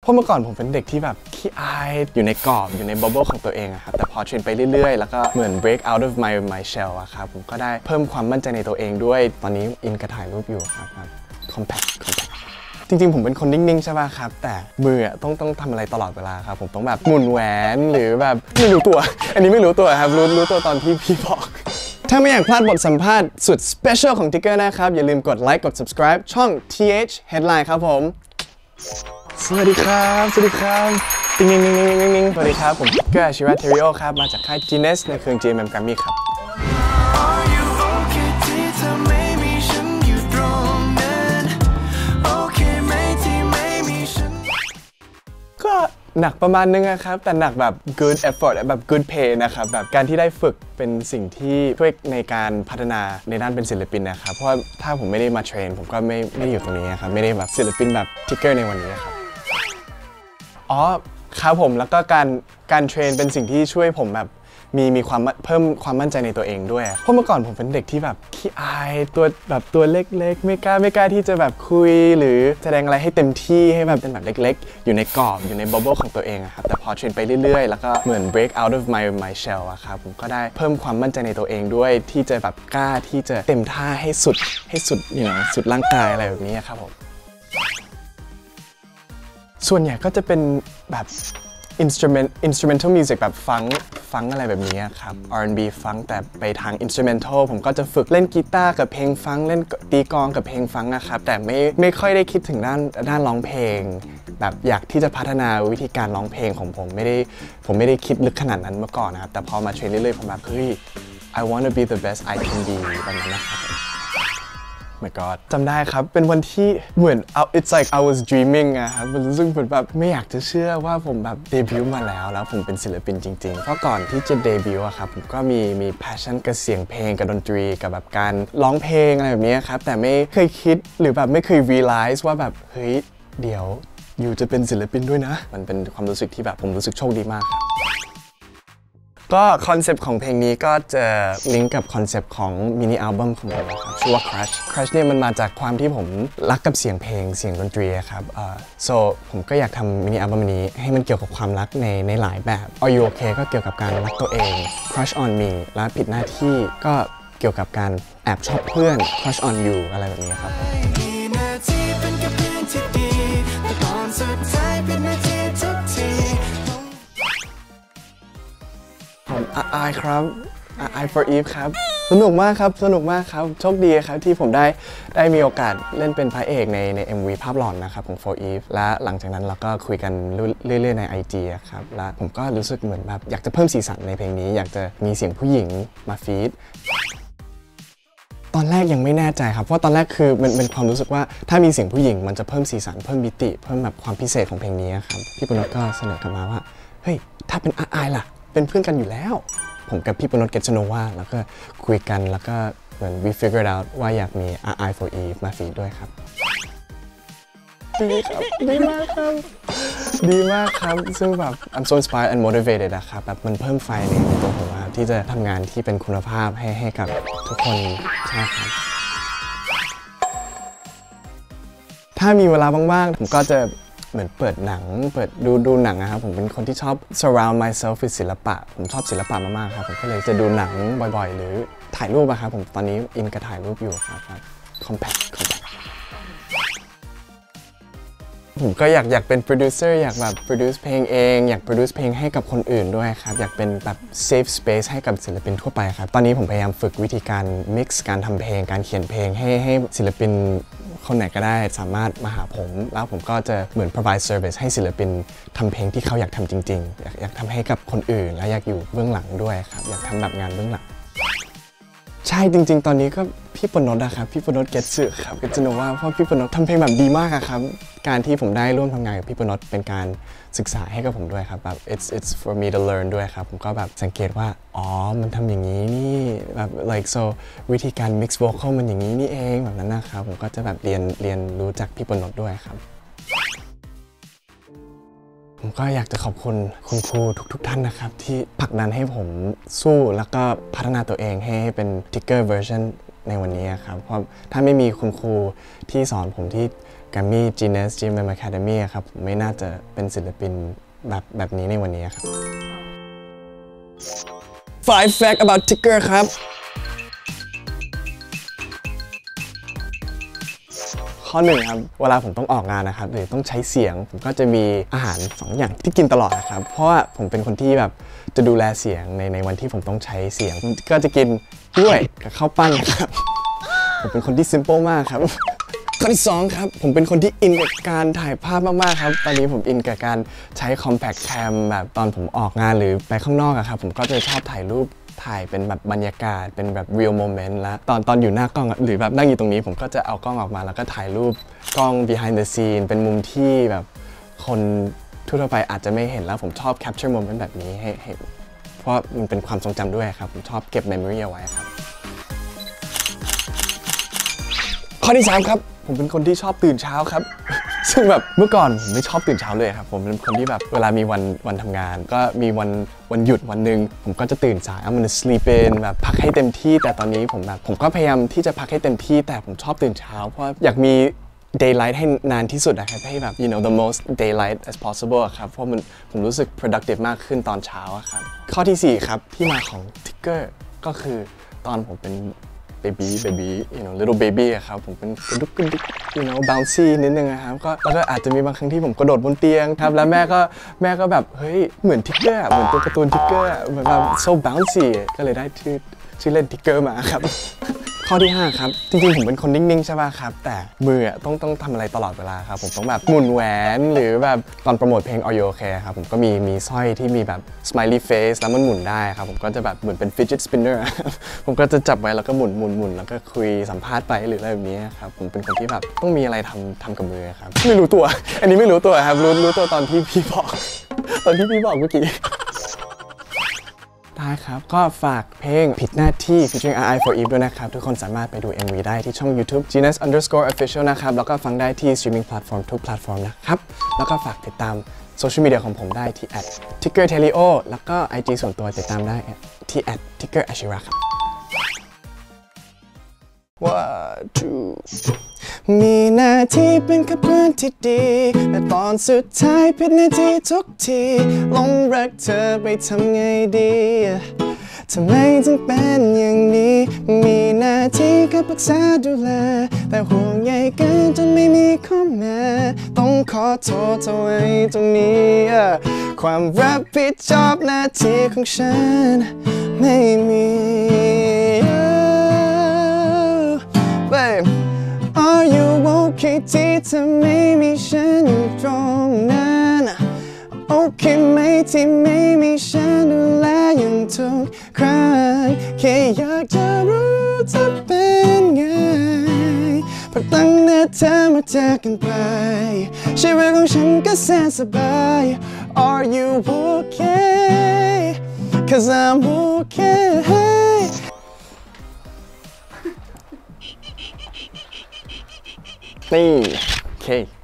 ราะเมื่อก่อนผมเป็นเด็กที่แบบขี้อายอยู่ในกรอบอยู่ในบับเบิ้ลของตัวเองอะครับแต่พอเทรนไปเรื่อยๆแล้วก็เหมือน break out of my shell อะครับผมก็ได้เพิ่มความมั่นใจในตัวเองด้วยตอนนี้อินกระถ่ายรูปอยู่ครับ compact จริงๆผมเป็นคนนิ่งๆใช่ป่ะครับแต่มือต้องทำอะไรตลอดเวลาครับผมต้องแบบหมุนแหวนหรือแบบไม่รู้ตัวอันนี้ไม่รู้ตัวครับรู้ตัวตอนที่พี่บอกถ้าไม่อยากพลาดบทสัมภาษณ์สุด special ของ Tigger นะครับอย่าลืมกดไลค์กด subscribe ช่อง TH Headline ครับผมสวัสดีครับติ๊งสวัสดีครับผม Tigger อาชิระเทริโอครับมาจากค่าย Genius ในเครือ GMM Grammy ครับก็หนักประมาณนึงนะครับแต่หนักแบบ good effort แบบ good pay นะครับแบบการที่ได้ฝึกเป็นสิ่งที่ช่วยในการพัฒนาในด้านเป็นศิลปินนะครับเพราะถ้าผมไม่ได้มาเทรนผมก็ไม่ได้อยู่ตรงนี้ครับไม่ได้แบบศิลปินแบบ Tigger ในวันนี้ครับอ๋อครับผมแล้วก็การเทรนเป็นสิ่งที่ช่วยผมแบบมีความเพิ่มความมั่นใจในตัวเองด้วยเพราะเมื่อก่อนผมเป็นเด็กที่แบบขี้อายตัวเล็กๆไม่กล้าที่จะแบบคุยหรือแสดงอะไรให้เต็มที่ให้แบบเป็นแบบเล็กๆอยู่ในกรอบอยู่ในบับเบิ้ลของตัวเองอะครับแต่พอเทรนไปเรื่อยๆแล้วก็เหมือน break out of my shell อะครับผมก็ได้เพิ่มความมั่นใจในตัวเองด้วยที่จะแบบกล้าที่จะเต็มท่าให้สุดสุดร่างกายอะไรแบบนี้ครับผมส่วนใหญ่ก็จะเป็นแบบinstrumental music แบบฟังอะไรแบบนี้ครับ R&B ฟังแต่ไปทาง instrumental ผมก็จะฝึกเล่นกีตาร์กับเพลงฟังเล่นตีกลองกับเพลงฟังนะครับแต่ไม่ค่อยได้คิดถึงด้านร้องเพลงแบบอยากที่จะพัฒนาวิธีการร้องเพลงของผมไม่ได้คิดลึกขนาดนั้นเมื่อก่อนนะครับแต่พอมาเทรนเรื่อยๆผมแบบเฮ้ย I want to be the best I can be แบบนั้นนะครับMy God จำได้ครับเป็นวันที่เหมือน it's like I was dreaming อะครับมันรู้สึกเหมือนแบบไม่อยากจะเชื่อว่าผมแบบเดบิวต์มาแล้วผมเป็นศิลปินจริงๆเพราะก่อนที่จะเดบิวต์อะครับผมก็มี passion กับเสียงเพลงกับดนตรีกับแบบการร้องเพลงอะไรแบบนี้ครับแต่ไม่เคยคิดหรือแบบไม่เคย realize ว่าแบบเฮ้ยเดี๋ยวอยู่จะเป็นศิลปินด้วยนะมันเป็นความรู้สึกที่แบบผมรู้สึกโชคดีมากครับก็คอนเซปต์ของเพลงนี้ก็จะลิงก์กับคอนเซปต์ของมินิอัลบั้มของผมนะครับชื่อว่า Crush เนี่ยมันมาจากความที่ผมรักกับเสียงเพลงเสียงดนตรีครับso ผมก็อยากทำมินิอัลบั้มนี้ให้มันเกี่ยวกับความรักในหลายแบบ Are You Okay ก็เกี่ยวกับการรักตัวเอง Crush on Me และผิดหน้าที่ก็เกี่ยวกับการแอบชอบเพื่อน Crush on You อะไรแบบนี้ครับผมอายครับI for Eve ครับสนุกมากครับโชคดีครับที่ผมได้มีโอกาสเล่นเป็นพระเอกใน MV ภาพหลอนนะครับของ for Eve และหลังจากนั้นเราก็คุยกันเรื่อยๆใน IG ครับและผมก็รู้สึกเหมือนแบบอยากจะเพิ่มสีสันในเพลงนี้อยากจะมีเสียงผู้หญิงมาฟีดตอนแรกยังไม่แน่ใจครับเพราะตอนแรกคือมันเป็นความรู้สึกว่าถ้ามีเสียงผู้หญิงมันจะเพิ่มสีสันเพิ่มมิติเพิ่มแบบความพิเศษของเพลงนี้ครับพี่ปนดก็เสนอกลับมาว่าเฮ้ยถ้าเป็นอายล่ะเป็นเพื่อนกันอยู่แล้วผมกับพี่ปนดเกตชโนวาแล้วก็คุยกันแล้วก็เหมือน we figured out ว่าอยากมี I for Eve มาฟีดด้วยครับดีครับดีมากครับซึ่งแบบ I'm so inspired and motivated นะครับแบบมันเพิ่มไฟในตัวผมครับที่จะทำงานที่เป็นคุณภาพให้กับทุกคนใช่ครับถ้ามีเวลาว่างๆผมก็จะเหมือนเปิดหนังดูหนังนะครับผมเป็นคนที่ชอบ surround myself with ศิลปะผมชอบศิลปะมากๆครับผมก็เลยจะดูหนังบ่อยๆหรือถ่ายรูปอะครับผมตอนนี้อินกับถ่ายรูปอยู่ครับ compact ผมก็อยากเป็นโปรดิวเซอร์อยากแบบโปรดิวซ์เพลงเองอยากโปรดิวซ์เพลงให้กับคนอื่นด้วยครับอยากเป็นแบบ safe space ให้กับศิลปินทั่วไปครับตอนนี้ผมพยายามฝึกวิธีการ mix การทำเพลงการเขียนเพลงให้ศิลปินคนไหนก็ได้สามารถมาหาผมแล้วผมก็จะเหมือน provide service ให้ศิลปินทำเพลงที่เขาอยากทำจริงๆอยากทำให้กับคนอื่นและอยากอยู่เบื้องหลังด้วยครับอยากทำแบบงานเบื้องหลังใช่จริงๆตอนนี้ก็พี่ปนดครับพี่ปนดเกตสึครับเกตสึโนวาเพราะพี่ปนดทำเพลงแบบดีมากครับการที่ผมได้ร่วมทำงานกับพี่ปนดเป็นการศึกษาให้กับผมด้วยครับแบบ it's for me to learn ด้วยครับผมก็แบบสังเกตว่าอ๋อมันทำอย่างนี้นี่แบบ like so วิธีการ mix vocal มันอย่างนี้นี่เองแบบนั้นนะครับผมก็จะแบบเรียนรู้จากพี่ปนดด้วยครับผมก็อยากจะขอบคุณคุณครูทุกท่านนะครับที่ผลักดันให้ผมสู้แล้วก็พัฒนาตัวเองให้เป็น Tigger version ในวันนี้ครับเพราะถ้าไม่มีคุณครูที่สอนผมที่ Grammy Genius GMM Academy ครับผมไม่น่าจะเป็นศิลปินแบบนี้ในวันนี้ครับ 5 fact about Tigger ครับข้อ 1ครับเวลาผมต้องออกงานนะครับหรือต้องใช้เสียงผมก็จะมีอาหาร2อย่างที่กินตลอดนะครับเพราะว่าผมเป็นคนที่แบบจะดูแลเสียงในวันที่ผมต้องใช้เสียงผมก็จะกินกล้วยกับข้าวปั้นครับผมเป็นคนที่ simple มากครับข้อที่2ครับผมเป็นคนที่อินกับการถ่ายภาพมากๆครับตอนนี้ผมอินกับการใช้ compact cam แบบตอนผมออกงานหรือไปข้างนอกครับผมก็จะชอบถ่ายรูปถ่ายเป็นแบบบรรยากาศเป็นแบบ real moment แล้วตอนอยู่หน้ากล้องหรือแบบนั่งอยู่ตรงนี้ผมก็จะเอากล้องออกมาแล้วก็ถ่ายรูปกล้อง behind the scene เป็นมุมที่แบบคนทั่วไปอาจจะไม่เห็นแล้วผมชอบ capture moment แบบนี้ให้เห็นเพราะมันเป็นความทรงจำด้วยครับผมชอบเก็บ memory เอาไว้ครับข้อที่3ครับผมเป็นคนที่ชอบตื่นเช้าครับ ซึ่งแบบเมื่อก่อนผมไม่ชอบตื่นเช้าเลยครับผมเป็นคนที่แบบเวลามีวันทำงานก็มีวันหยุดวันหนึ่งผมก็จะตื่นสายมัน sleep in แบบพักให้เต็มที่แต่ตอนนี้ผมก็พยายามที่จะพักให้เต็มที่แต่ผมชอบตื่นเช้าเพราะอยากมี daylight ให้นานที่สุดนะครับให้แบบ you know the most daylight as possible ครับเพราะผมรู้สึก productive มากขึ้นตอนเช้าครับข้อที่4ครับที่มาของ Tigger ก็คือตอนผมเป็นbaby you know little baby ครับผมเป็นกระดุกyou know bouncy นิดนึงนะครับแล้วก็อาจจะมีบางครั้งที่ผมกระโดดบนเตียงครับแล้วแม่ก็แบบเฮ้ยเหมือนทิกเกอร์เหมือนตัวการ์ตูนทิกเกอร์เหมือนแบบ so bouncy ก็เลยได้ชื่อเล่นทิกเกอร์มาครับข้อที่5ครับจริงๆผมเป็นคนนิ่งๆใช่ป่ะครับแต่มือต้องทำอะไรตลอดเวลาครับผมต้องแบบหมุนแหวนหรือแบบตอนโปรโมทเพลง Are You Okay ครับผมก็มีสร้อยที่มีแบบ smiley face แล้วมันหมุนได้ครับผมก็จะแบบเหมือนเป็น fidget spinner ผมก็จะจับไว้แล้วก็หมุนแล้วก็คุยสัมภาษณ์ไปหรืออะไรแบบนี้ครับผมเป็นคนที่แบบต้องมีอะไรทำกับมือครับไม่รู้ตัวอันนี้ไม่รู้ตัวครับรู้ตัวตอนที่พี่บอกเมื่อกี้ได้ครับก็ฝากเพลงผิดหน้าที่ featuring RI for Eve ด้วยนะครับทุกคนสามารถไปดู MV ได้ที่ช่อง YouTube Genius_official นะครับแล้วก็ฟังได้ที่ streaming platform ทุกแพลตฟอร์มนะครับแล้วก็ฝากติดตามโซเชียลมีเดียของผมได้ที่ @tickertelio แล้วก็ IG ส่วนตัวติดตามได้ที่ @tickerashira ครับ One, two มีหน้าที่เป็นแค่เพื่อนที่ดีแต่ตอนสุดท้ายผิดหน้าที่ทุกทีหลงรักเธอไปทำไงดีทำไมถึงเป็นอย่างนี้มีหน้าที่แค่ปรึกษาดูแลแต่ห่วงใยกันจนไม่มีข้อแม้ต้องขอโทษเธอไว้ตรงนี้ความรับผิดชอบหน้าที่ของฉันไม่มี Are you okay ที่เธอไม่มีฉันอยู่ตรงนั้นโอเคไหมที่ไม่มีฉันดูแลอย่างทุกครั้งแค่อยากจะรู้จะเป็นไงเพราะตั้งแต่เธอมาจากกันไปชีวิตของฉันก็แสนสบาย Are you okay Cause I'm okayนี่โอเค